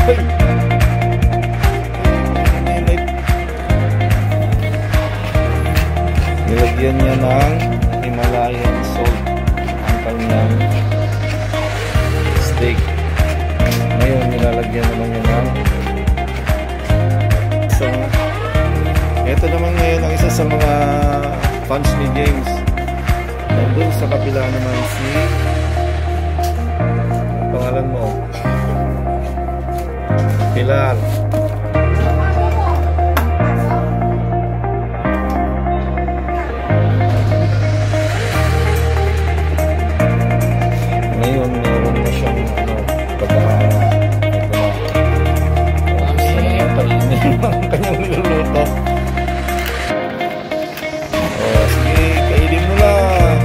Nilagyan niya ng Himalayan salt ang kanyang steak. Ngayon nilalagyan naman niya ng ito naman ngayon ang isa sa mga fans ni James. Nandun sa kapila naman si pangalan mo Pilar. Ngayon meron na siyang ang kanyang niluluto. Sige, kainin mo na.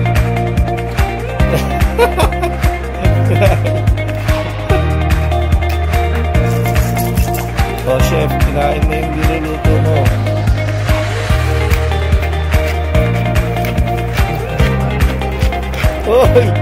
Chef, kinain na yung niluluto mo. Oy!